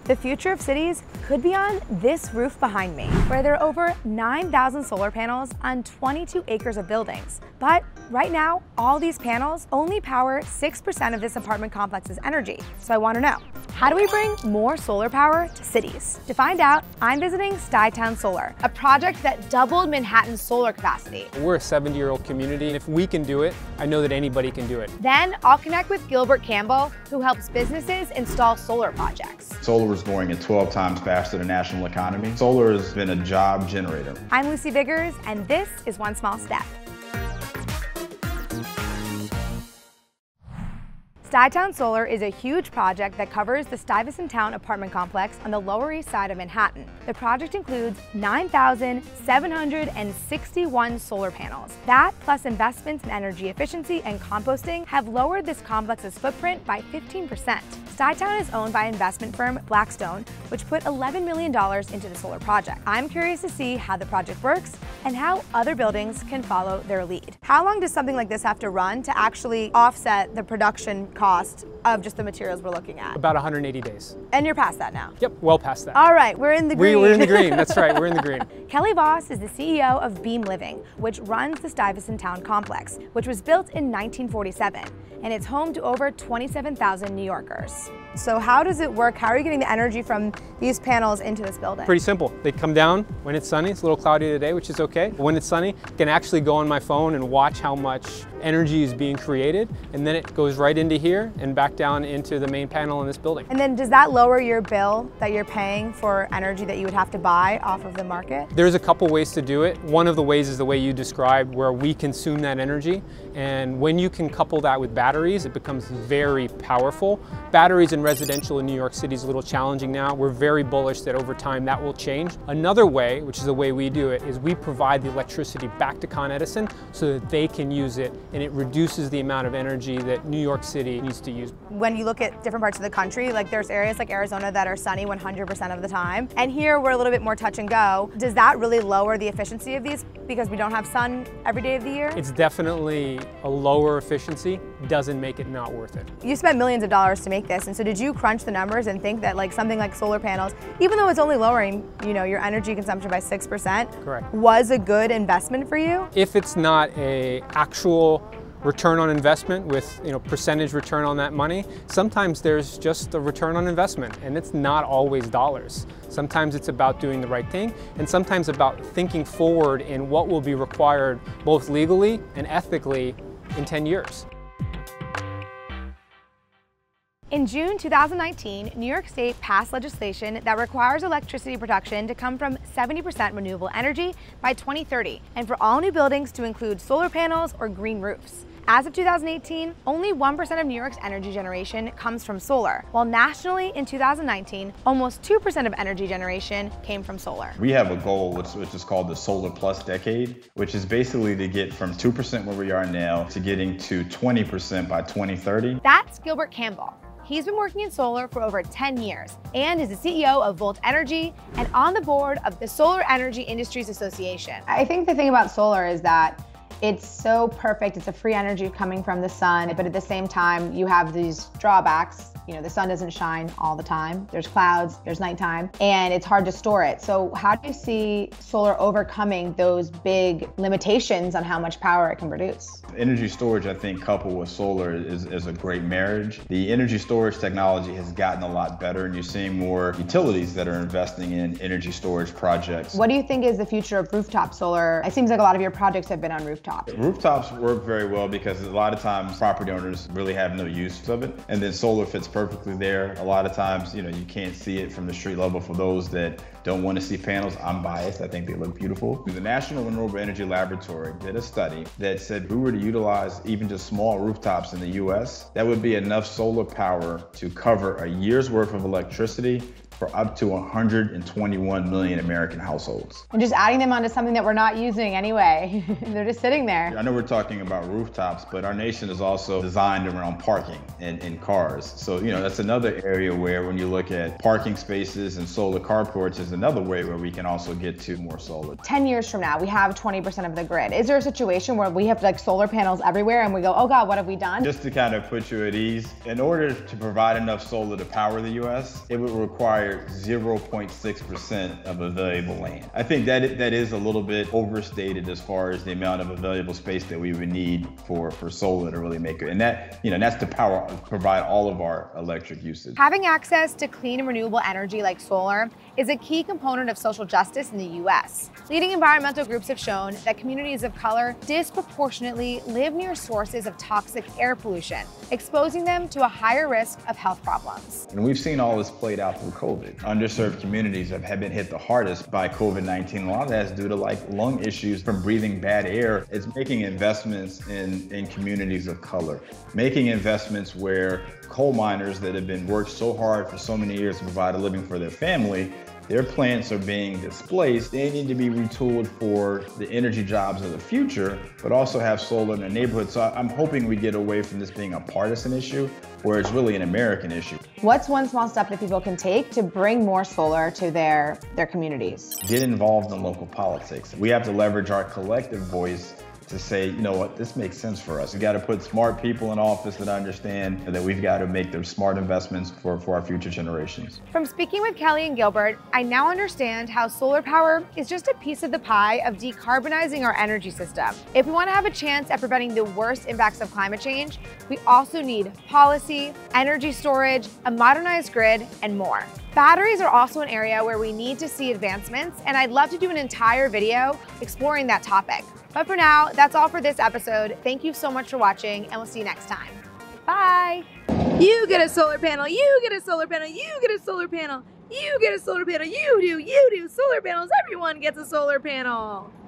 The future of cities could be on this roof behind me, where there are over 9,000 solar panels on 22 acres of buildings. But right now, all these panels only power 6% of this apartment complex's energy. So I want to know, how do we bring more solar power to cities? To find out, I'm visiting Stuytown Solar, a project that doubled Manhattan's solar capacity. We're a 70-year-old community, and if we can do it, I know that anybody can do it. Then I'll connect with Gilbert Campbell, who helps businesses install solar projects. Solar is growing at 12 times faster than the national economy. Solar has been a job generator. I'm Lucy Biggers, and this is One Small Step. Stuytown Solar is a huge project that covers the Stuyvesant apartment complex on the Lower East Side of Manhattan. The project includes 9,761 solar panels. That, plus investments in energy efficiency and composting, have lowered this complex's footprint by 15%. Stuytown is owned by investment firm Blackstone, which put $11 million into the solar project. I'm curious to see how the project works and how other buildings can follow their lead. How long does something like this have to run to actually offset the production cost of just the materials we're looking at? About 180 days. And you're past that now? Yep, well past that. All right, we're in the green. We're in the green, that's right, we're in the green. Kelly Vohs is the CEO of Beam Living, which runs the Stuyvesant Town complex, which was built in 1947, and it's home to over 27,000 New Yorkers. So how does it work? How are you getting the energy from these panels into this building? Pretty simple. They come down when it's sunny. It's a little cloudy today, which is okay. When it's sunny, I can actually go on my phone and watch how much energy is being created, and then it goes right into here and back down into the main panel in this building. And then does that lower your bill that you're paying for energy that you would have to buy off of the market? There's a couple ways to do it. One of the ways is the way you described, where we consume that energy, and when you can couple that with batteries, it becomes very powerful. Batteries in residential in New York City is a little challenging now. We're very bullish that over time that will change. Another way, which is the way we do it, is we provide the electricity back to Con Edison so that they can use it, and it reduces the amount of energy that New York City needs to use. When you look at different parts of the country, like there's areas like Arizona that are sunny 100% of the time, and here we're a little bit more touch and go. Does that really lower the efficiency of these because we don't have sun every day of the year? It's definitely a lower efficiency, doesn't make it not worth it. You spent millions of dollars to make this, and so did you crunch the numbers and think that like something like solar panels, even though it's only lowering, you know, your energy consumption by 6%, correct, was a good investment for you? If it's not a actual return on investment with, you know, percentage return on that money, sometimes there's just a return on investment, and it's not always dollars. Sometimes it's about doing the right thing, and sometimes about thinking forward in what will be required both legally and ethically in 10 years. In June 2019, New York State passed legislation that requires electricity production to come from 70% renewable energy by 2030, and for all new buildings to include solar panels or green roofs. As of 2018, only 1% of New York's energy generation comes from solar, while nationally in 2019, almost 2% of energy generation came from solar. We have a goal which is called the Solar Plus Decade, which is basically to get from 2% where we are now to getting to 20% by 2030. That's Gilbert Campbell. He's been working in solar for over 10 years and is the CEO of Volt Energy and on the board of the Solar Energy Industries Association. I think the thing about solar is that it's so perfect. It's a free energy coming from the sun, but at the same time, you have these drawbacks. You know, the sun doesn't shine all the time. There's clouds, there's nighttime, and it's hard to store it. So how do you see solar overcoming those big limitations on how much power it can produce? Energy storage, I think, coupled with solar is a great marriage. The energy storage technology has gotten a lot better, and you're seeing more utilities that are investing in energy storage projects. What do you think is the future of rooftop solar? It seems like a lot of your projects have been on rooftops. Rooftops work very well because a lot of times property owners really have no use of it, and then solar fits perfectly there. A lot of times, you know, you can't see it from the street level. For those that don't want to see panels, I'm biased. I think they look beautiful. The National Renewable Energy Laboratory did a study that said if we were to utilize even just small rooftops in the US, that would be enough solar power to cover a year's worth of electricity for up to 121 million American households. And just adding them onto something that we're not using anyway. They're just sitting there. I know we're talking about rooftops, but our nation is also designed around parking in cars. So, you know, that's another area where when you look at parking spaces and solar carports is another way where we can also get to more solar. 10 years from now, we have 20% of the grid. Is there a situation where we have like solar panels everywhere and we go, oh God, what have we done? Just to kind of put you at ease, in order to provide enough solar to power the US, it would require require 0.6% of available land. I think that is a little bit overstated as far as the amount of available space that we would need for solar to really make it. And that, that's the power to provide all of our electric usage. Having access to clean and renewable energy like solar is a key component of social justice in the U.S. Leading environmental groups have shown that communities of color disproportionately live near sources of toxic air pollution, exposing them to a higher risk of health problems. And we've seen all this played out through COVID. Underserved communities have been hit the hardest by COVID-19. A lot of that is due to lung issues from breathing bad air. It's making investments in communities of color, making investments where coal miners that have been worked so hard for so many years to provide a living for their family, their plants are being displaced. They need to be retooled for the energy jobs of the future, but also have solar in their neighborhood. So I'm hoping we get away from this being a partisan issue, where it's really an American issue. What's one small step that people can take to bring more solar to their communities? Get involved in local politics. We have to leverage our collective voice to say, you know what, this makes sense for us. We got to put smart people in office that understand that we've got to make the smart investments for our future generations. From speaking with Kelly and Gilbert, I now understand how solar power is just a piece of the pie of decarbonizing our energy system. If we want to have a chance at preventing the worst impacts of climate change, we also need policy, energy storage, a modernized grid, and more. Batteries are also an area where we need to see advancements, and I'd love to do an entire video exploring that topic. But for now, that's all for this episode. Thank you so much for watching, and we'll see you next time. Bye. You get a solar panel, you get a solar panel, you get a solar panel, you get a solar panel, you do, solar panels, everyone gets a solar panel.